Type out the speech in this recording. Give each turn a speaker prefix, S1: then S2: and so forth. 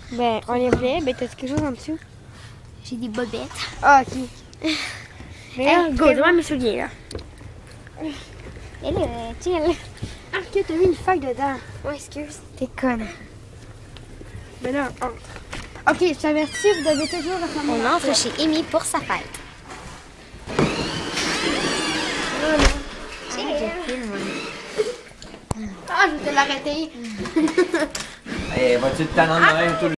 S1: Ben, on les voulait. Ben, t'as-tu quelque chose en dessous?
S2: J'ai des bobettes.
S1: Ah, ok. Mais là, go, devant mes souliers, là.
S2: Et là, chill.
S1: Ah, que t'as mis une fac dedans.
S2: Ouais, excuse. T'es conne.
S1: Ben là, ok, je t'avertis, vous devez toujours ressembler.
S2: On entre chez Amy pour sa fête.
S1: Ah, je vais te l'arrêter.
S3: Hey, vas-tu te t'en en même tout le